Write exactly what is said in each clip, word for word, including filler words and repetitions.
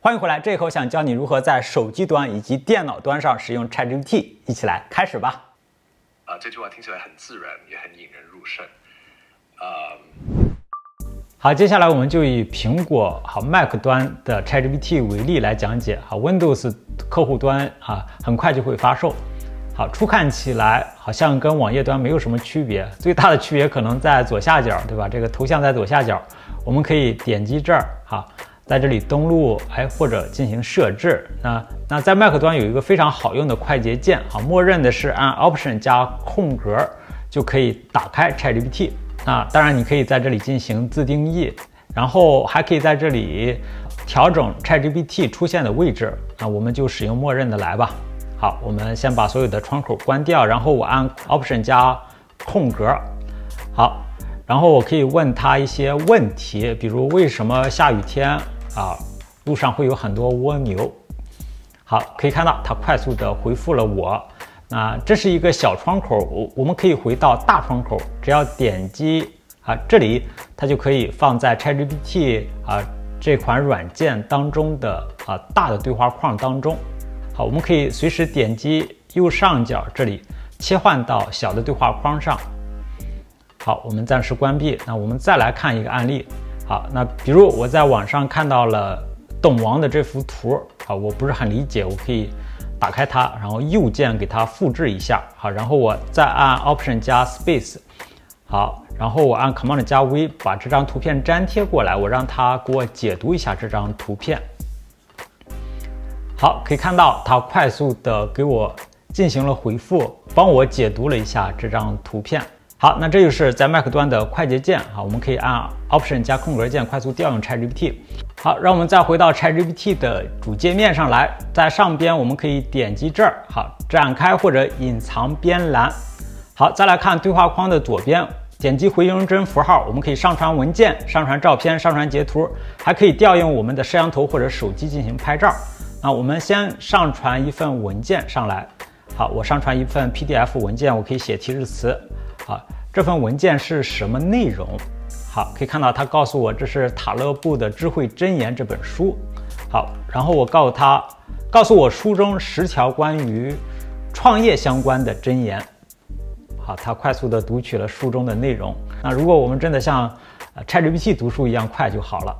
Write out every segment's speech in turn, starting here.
欢迎回来，这一口想教你如何在手机端以及电脑端上使用 ChatGPT， 一起来开始吧。 啊，这句话听起来很自然，也很引人入胜。呃、 好，接下来我们就以苹果好 Mac 端的 ChatGPT 为例来讲解。好 ，Windows 客户端啊，很快就会发售。好，初看起来好像跟网页端没有什么区别，最大的区别可能在左下角，对吧？这个头像在左下角，我们可以点击这儿，哈，在这里登录，哎，或者进行设置。那那在 Mac 端有一个非常好用的快捷键，好，默认的是按 Option 加空格就可以打开 ChatGPT。那当然，你可以在这里进行自定义，然后还可以在这里调整 ChatGPT 出现的位置。那我们就使用默认的来吧。好，我们先把所有的窗口关掉，然后我按 Option 加空格，好，然后我可以问他一些问题，比如为什么下雨天啊路上会有很多蜗牛？好，可以看到他快速的回复了我。那这是一个小窗口，我们可以回到大窗口，只要点击啊这里，它就可以放在 ChatGPT 啊这款软件当中的啊大的对话框当中。好，我们可以随时点击右上角这里切换到小的对话框上。好，我们暂时关闭。那我们再来看一个案例。好，那比如我在网上看到了董王的这幅图，啊，我不是很理解，我可以打开它，然后右键给它复制一下。好，然后我再按 Option 加 Space。好，然后我按 Command 加 V 把这张图片粘贴过来，我让它给我解读一下这张图片。好，可以看到它快速的给我进行了回复，帮我解读了一下这张图片。好，那这就是在 Mac 端的快捷键。好，我们可以按 Option 加空格键快速调用 ChatGPT。好，让我们再回到 ChatGPT 的主界面上来，在上边我们可以点击这儿，好，展开或者隐藏边栏。好，再来看对话框的左边，点击回形针符号，我们可以上传文件、上传照片、上传截图，还可以调用我们的摄像头或者手机进行拍照。那我们先上传一份文件上来。好，我上传一份 P D F 文件，我可以写提示词。好，这份文件是什么内容？好，可以看到它告诉我这是塔勒布的《智慧箴言》这本书。好，然后我告诉他，告诉我书中十条关于创业相关的箴言。好，它快速的读取了书中的内容。那如果我们真的像 ChatGPT 读书一样快就好了。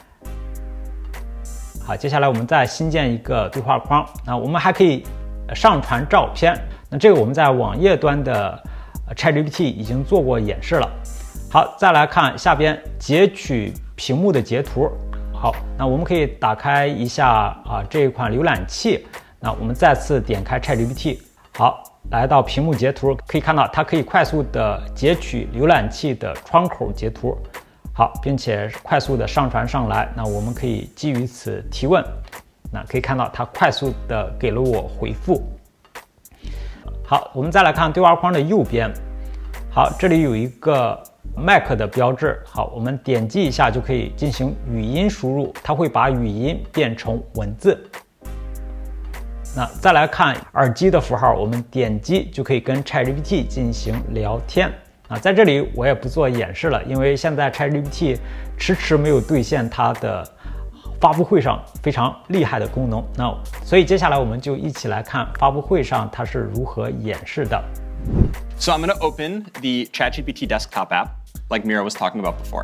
好，接下来我们再新建一个对话框。那我们还可以上传照片。那这个我们在网页端的 ChatGPT 已经做过演示了。好，再来看下边截取屏幕的截图。好，那我们可以打开一下啊这一款浏览器。那我们再次点开 ChatGPT。好，来到屏幕截图，可以看到它可以快速的截取浏览器的窗口截图。好，并且快速的上传上来。那我们可以基于此提问。那可以看到它快速的给了我回复。好，我们再来看对话框的右边。好，这里有一个 Mac 的标志。好，我们点击一下就可以进行语音输入，它会把语音变成文字。那再来看耳机的符号，我们点击就可以跟 ChatGPT 进行聊天。啊，在这里我也不做演示了，因为现在 ChatGPT 迟迟没有兑现它的发布会上非常厉害的功能。那所以接下来我们就一起来看发布会上它是如何演示的。 So I'm going to open the ChatGPT desktop app, like Mira was talking about before.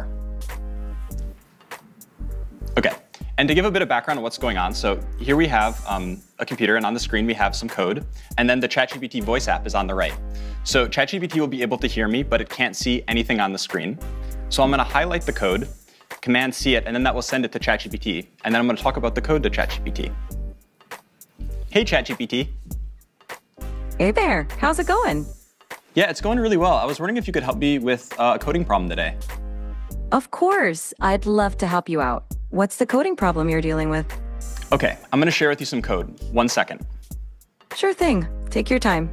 Okay, and to give a bit of background on what's going on, so here we have um, a computer, and on the screen we have some code, and then the ChatGPT voice app is on the right. So ChatGPT will be able to hear me, but it can't see anything on the screen. So I'm going to highlight the code, Command C it, and then that will send it to ChatGPT, and then I'm going to talk about the code to ChatGPT. Hey ChatGPT. Hey there, how's it going? Yeah, it's going really well. I was wondering if you could help me with uh, a coding problem today. Of course, I'd love to help you out. What's the coding problem you're dealing with? Okay, I'm going to share with you some code. One second. Sure thing. Take your time.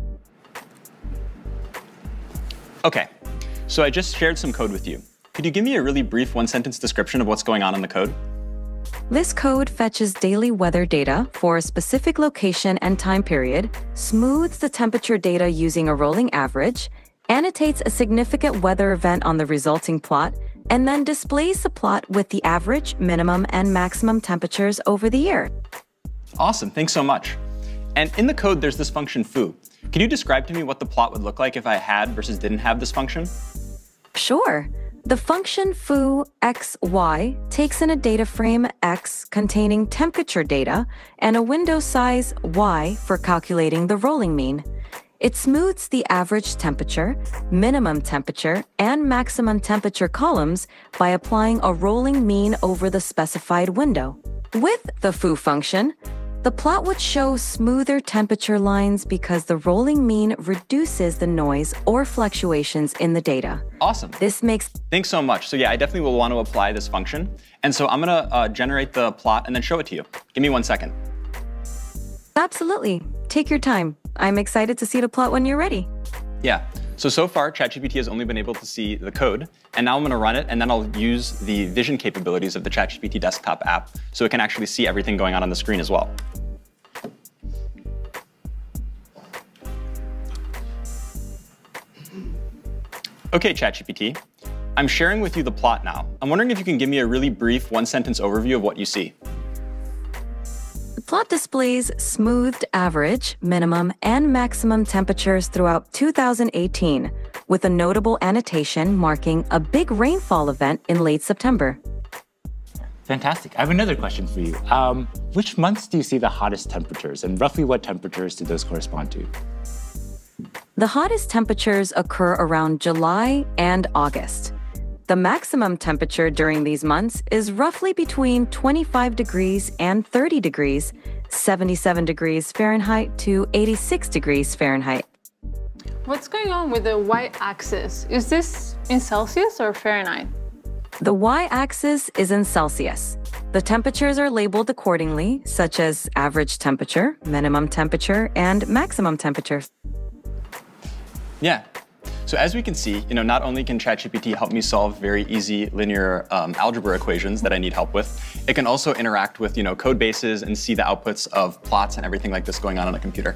Okay, so I just shared some code with you. Could you give me a really brief one-sentence description of what's going on in the code? This code fetches daily weather data for a specific location and time period, smooths the temperature data using a rolling average, annotates a significant weather event on the resulting plot, and then displays the plot with the average, minimum, and maximum temperatures over the year. Awesome, thanks so much. And in the code, there's this function foo. Can you describe to me what the plot would look like if I had versus didn't have this function? Sure. The function foo xy takes in a data frame x containing temperature data and a window size y for calculating the rolling mean. It smooths the average temperature, minimum temperature, and maximum temperature columns by applying a rolling mean over the specified window. With the foo function, the plot would show smoother temperature lines because the rolling mean reduces the noise or fluctuations in the data. Awesome. This makes... Thanks so much. So yeah, I definitely will want to apply this function. And so I'm gonna uh, generate the plot and then show it to you. Give me one second. Absolutely. Take your time. I'm excited to see the plot when you're ready. Yeah. So, so far, ChatGPT has only been able to see the code, and now I'm gonna run it, and then I'll use the vision capabilities of the ChatGPT desktop app so it can actually see everything going on on the screen as well. Okay, ChatGPT, I'm sharing with you the plot now. I'm wondering if you can give me a really brief one-sentence overview of what you see. The plot displays smoothed average, minimum, and maximum temperatures throughout two thousand eighteen, with a notable annotation marking a big rainfall event in late September. Fantastic. I have another question for you. Um, which months do you see the hottest temperatures, and roughly what temperatures do those correspond to? The hottest temperatures occur around July and August. The maximum temperature during these months is roughly between twenty-five degrees and thirty degrees, seventy-seven degrees Fahrenheit to eighty-six degrees Fahrenheit. What's going on with the y-axis? Is this in Celsius or Fahrenheit? The y-axis is in Celsius. The temperatures are labeled accordingly, such as average temperature, minimum temperature, and maximum temperature. Yeah. So as we can see, you know, not only can ChatGPT help me solve very easy linear um, algebra equations that I need help with, it can also interact with, you know, code bases and see the outputs of plots and everything like this going on on a computer.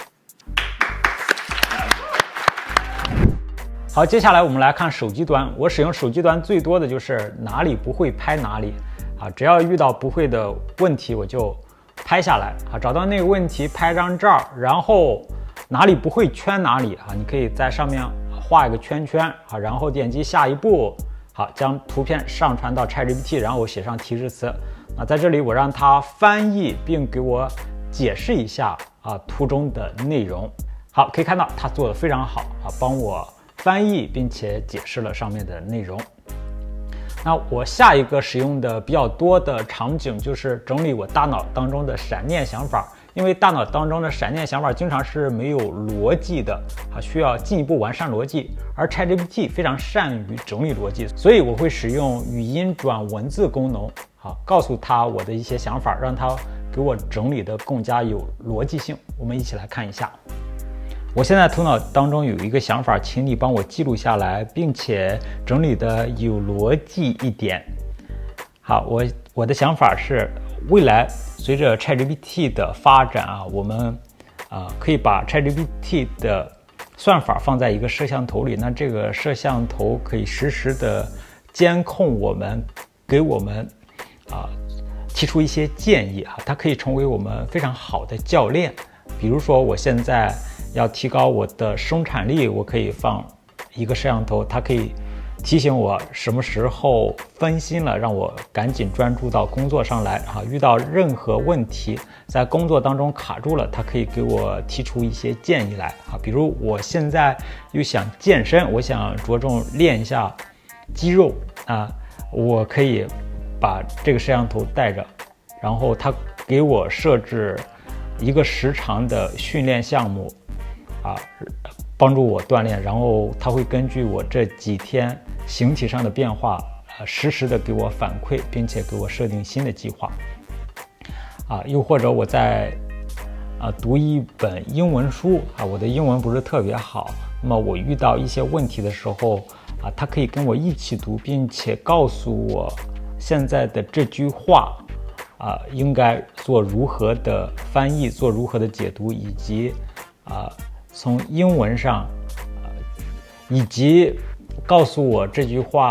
好，接下来我们来看手机端。我使用手机端最多的就是哪里不会拍哪里啊，只要遇到不会的问题，我就拍下来啊，找到那个问题拍张照，然后哪里不会圈哪里啊，你可以在上面画一个圈圈啊，然后点击下一步，好，将图片上传到 ChatGPT， 然后我写上提示词。那在这里我让它翻译并给我解释一下啊图中的内容。好，可以看到它做得非常好啊，帮我翻译并且解释了上面的内容。那我下一个使用的比较多的场景就是整理我大脑当中的闪念想法。因为大脑当中的闪念想法经常是没有逻辑的啊，需要进一步完善逻辑，而 ChatGPT 非常善于整理逻辑，所以我会使用语音转文字功能啊，告诉他我的一些想法，让他给我整理的更加有逻辑性。我们一起来看一下。我现在头脑当中有一个想法，请你帮我记录下来，并且整理的有逻辑一点。好，我我的想法是，未来随着 ChatGPT 的发展啊，我们啊、呃、可以把 ChatGPT 的算法放在一个摄像头里，那这个摄像头可以实时的监控我们，给我们啊、呃、提出一些建议啊，它可以成为我们非常好的教练。比如说，我现在要提高我的生产力，我可以放一个摄像头，它可以提醒我什么时候分心了，让我赶紧专注到工作上来啊！遇到任何问题，在工作当中卡住了，它可以给我提出一些建议来啊。比如我现在又想健身，我想着重练一下肌肉啊，我可以把这个摄像头带着，然后它给我设置一个时长的训练项目啊，帮助我锻炼，然后它会根据我这几天形体上的变化，呃，实时的给我反馈，并且给我设定新的计划。啊，又或者我在啊读一本英文书啊，我的英文不是特别好，那么我遇到一些问题的时候啊，它可以跟我一起读，并且告诉我现在的这句话啊应该做如何的翻译，做如何的解读，以及啊从英文上，呃，以及告诉我这句话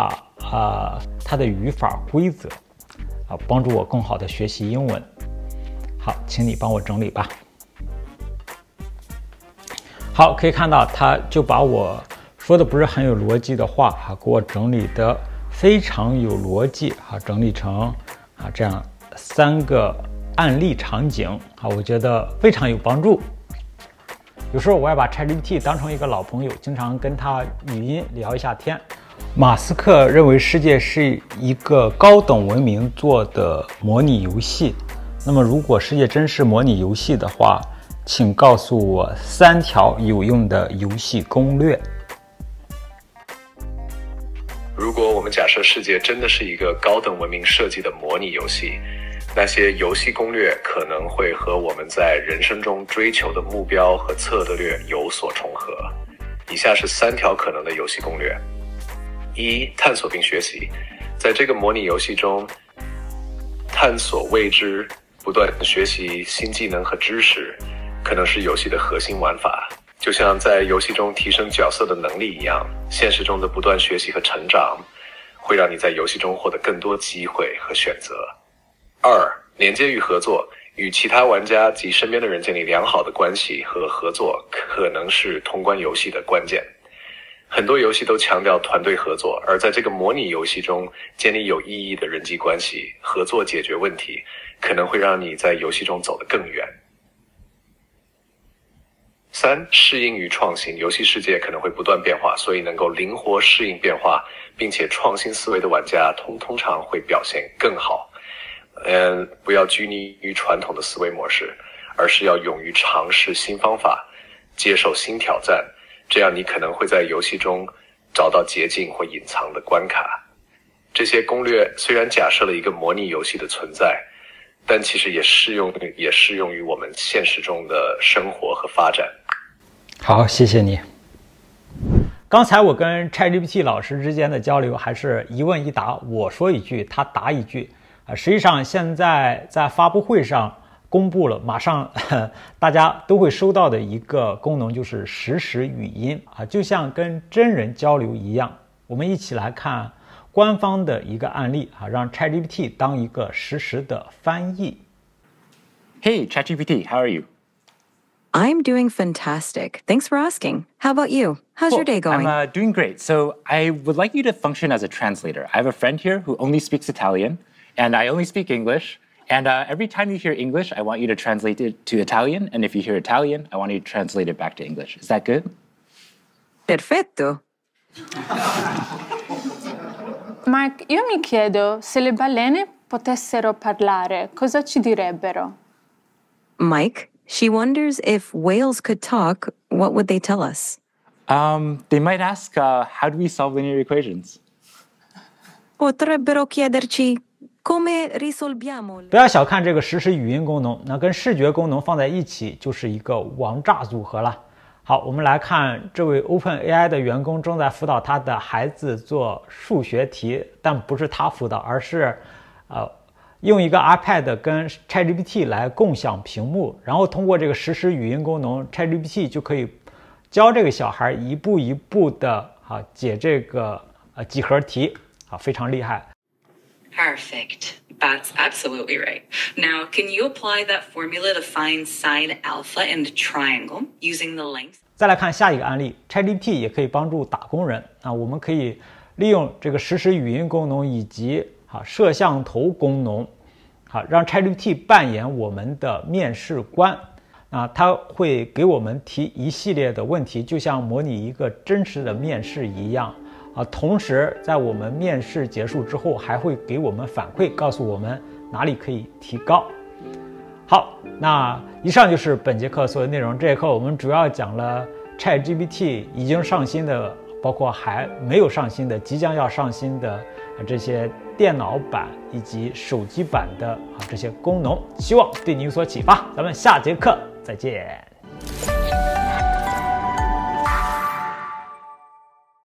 啊、呃、它的语法规则啊，帮助我更好的学习英文。好，请你帮我整理吧。好，可以看到，他就把我说的不是很有逻辑的话哈、啊，给我整理的非常有逻辑哈、啊，整理成啊这样三个案例场景啊，我觉得非常有帮助。有时候我要把 ChatGPT 当成一个老朋友，经常跟他语音聊一下天。马斯克认为世界是一个高等文明做的模拟游戏。那么，如果世界真是模拟游戏的话，请告诉我三条有用的游戏攻略。 如果我们假设世界真的是一个高等文明设计的模拟游戏，那些游戏攻略可能会和我们在人生中追求的目标和策略有所重合。以下是三条可能的游戏攻略：一、探索并学习。在这个模拟游戏中，探索未知，不断学习新技能和知识，可能是游戏的核心玩法。就像在游戏中提升角色的能力一样，现实中的不断学习和成长，会让你在游戏中获得更多机会和选择。二、连接与合作，与其他玩家及身边的人建立良好的关系和合作，可能是通关游戏的关键。很多游戏都强调团队合作，而在这个模拟游戏中，建立有意义的人际关系，合作解决问题，可能会让你在游戏中走得更远。三、适应与创新，游戏世界可能会不断变化，所以能够灵活适应变化，并且创新思维的玩家通通常会表现更好。嗯，不要拘泥于传统的思维模式，而是要勇于尝试新方法，接受新挑战，这样你可能会在游戏中找到捷径或隐藏的关卡。这些攻略虽然假设了一个模拟游戏的存在，但其实也适用也适用于我们现实中的生活和发展。 好，谢谢你。刚才我跟 ChatGPT 老师之间的交流还是一问一答，我说一句，他答一句。啊，实际上现在在发布会上公布了，马上呵大家都会收到的一个功能就是实时语音啊，就像跟真人交流一样。我们一起来看官方的一个案例啊，让 ChatGPT 当一个实时的翻译。 Hey, ChatGPT, how are you? I'm doing fantastic. Thanks for asking. How about you? How's Well, your day going? I'm uh, doing great. So I would like you to function as a translator. I have a friend here who only speaks Italian, and I only speak English. And uh, every time you hear English, I want you to translate it to Italian. And if you hear Italian, I want you to translate it back to English. Is that good? Perfetto. Mark, io mi chiedo, se le balene potessero parlare, cosa ci direbbero? Mike, she wonders if whales could talk, what would they tell us? Um, they might ask, uh, how do we solve linear equations? Potrebbero chiederci come risolviamo. 不要小看这个实时语音功能，那跟视觉功能放在一起就是一个王炸组合了。好，我们来看这位 OpenAI 的员工正在辅导他的孩子做数学题，但不是他辅导，而是呃用一个 iPad 跟 ChatGPT 来共享屏幕，然后通过这个实时语音功能 ，ChatGPT 就可以教这个小孩一步一步的啊解这个呃几何题啊，非常厉害。 Perfect. That's absolutely right. Now, can you apply that formula to find sine alpha in the triangle using the length? 再来看下一个案例 ，ChatGPT 也可以帮助打工人啊，我们可以利用这个实时语音功能以及啊摄像头功能，好让 ChatGPT 扮演我们的面试官啊，它会给我们提一系列的问题，就像模拟一个真实的面试一样。啊，同时在我们面试结束之后，还会给我们反馈，告诉我们哪里可以提高。好，那以上就是本节课所有内容。这节课我们主要讲了 ChatGPT 已经上新的，包括还没有上新的、即将要上新的啊这些电脑版以及手机版的啊这些功能，希望对你有所启发。咱们下节课再见。